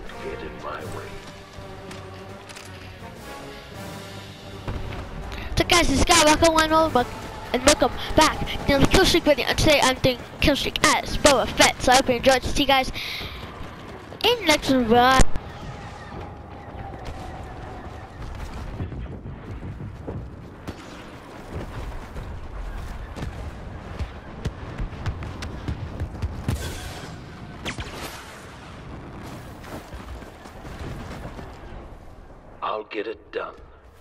Don't get in my way. So guys, it's Skywalker101 and welcome back to the Killstreak video. And today I'm doing Killstreak as Boba Fett. So I hope you enjoyed. See you guys in the next one. I'll get it done.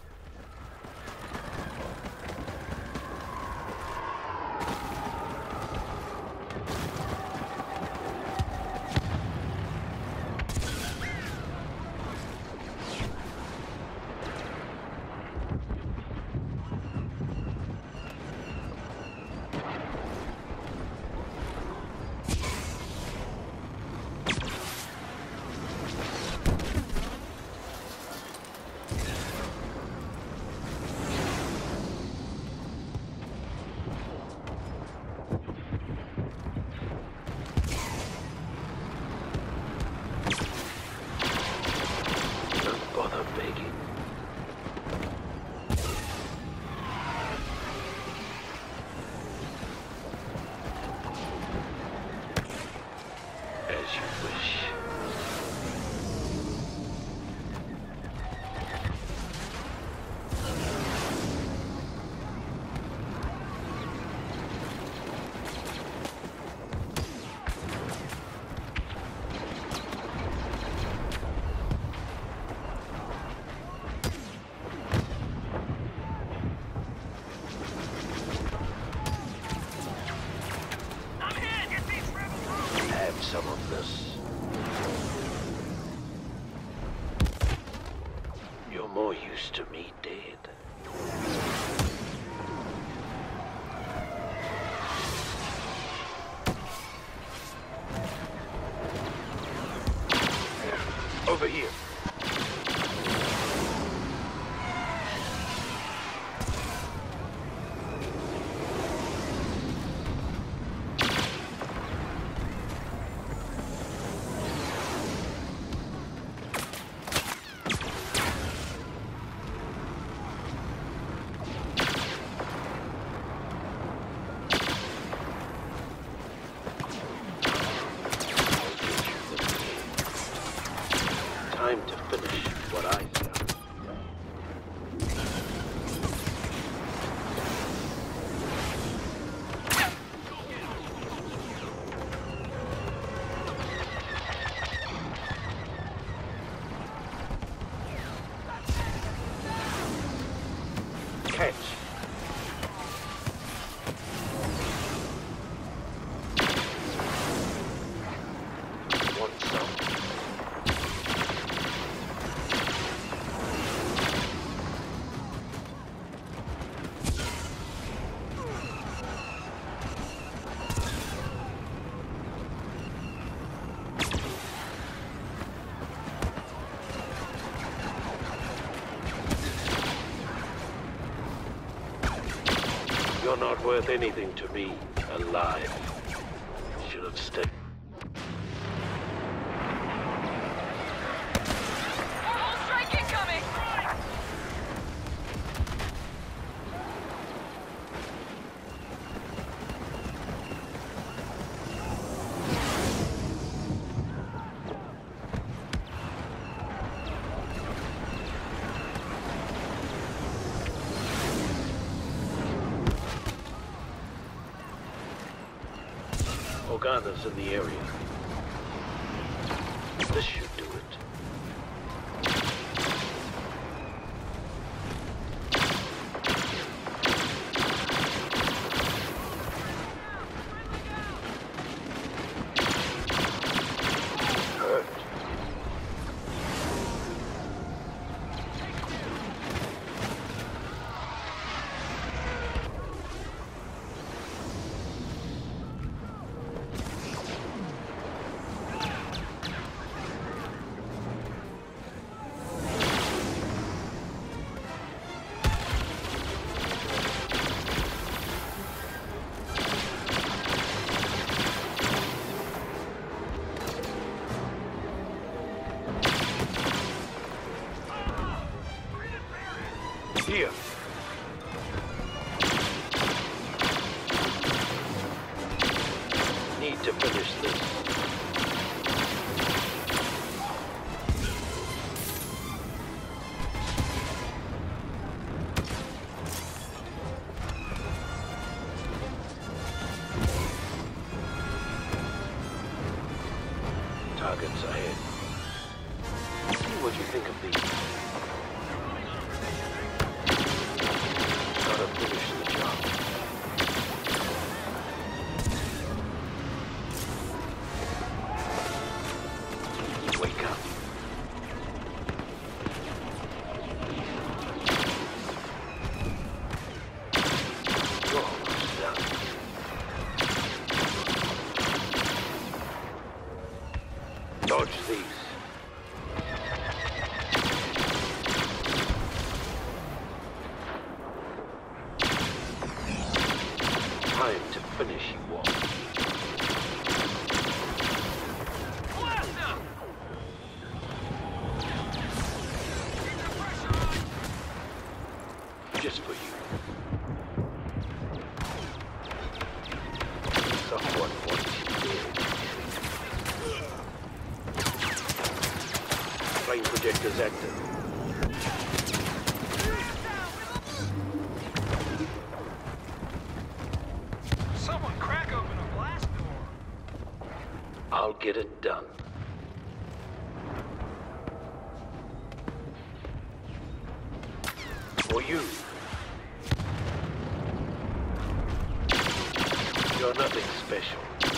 Some of this. You're more used to me dead. Over here. Time to finish what I started. Catch. Want some? You're not worth anything to me, alive. Should have stayed. Strike incoming! Organa's in the area. This should do it. Hurt. Here. Need to finish this. Targets ahead. See what you think of these. Gotta finish the job. Wake up. You're almost done. Dodge these. Time to finish you all. Blast him! Keep the pressure on! Just for you. Someone wants you dead. Flame projectors active. Someone crack open a blast door. I'll get it done. For you. You're nothing special.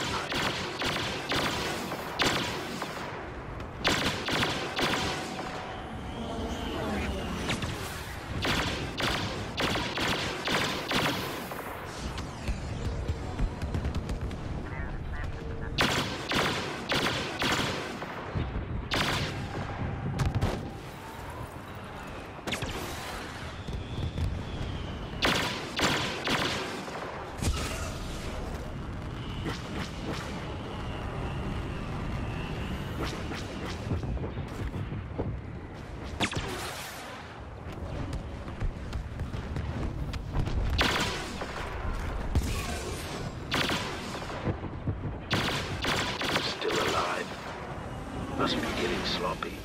Still alive. Must be getting sloppy.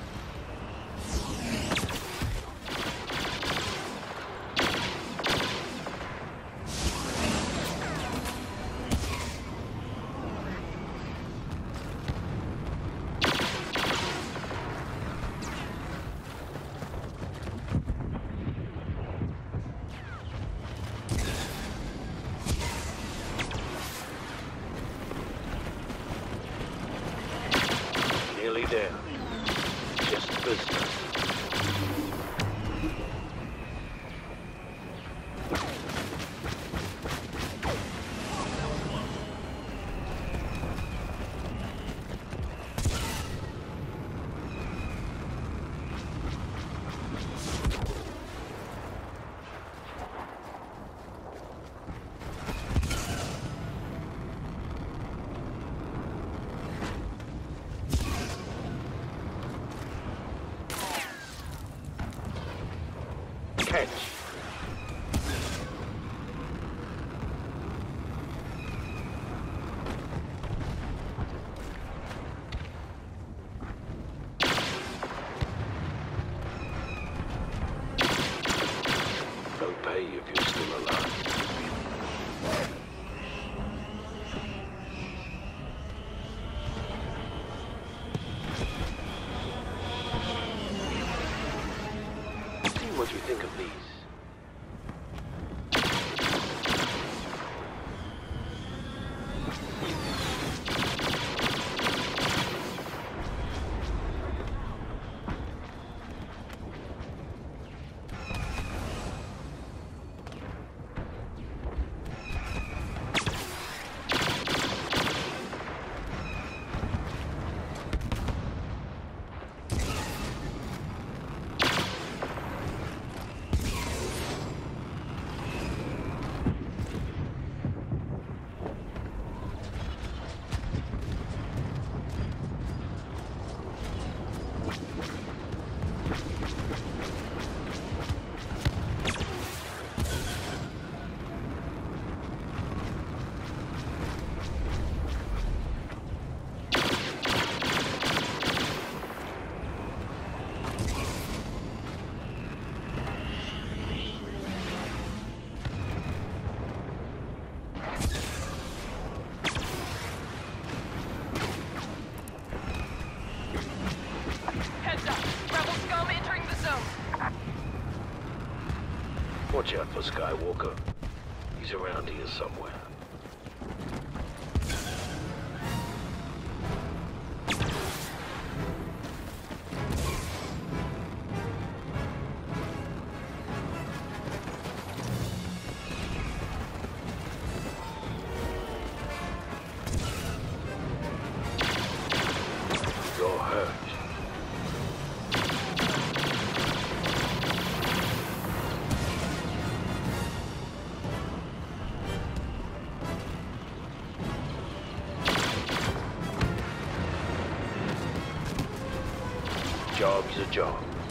Nearly there. Just business. Catch. They'll pay if you're still alive. See what you think of these. Watch out for Skywalker. He's around here somewhere. You're hurt. Job's a job.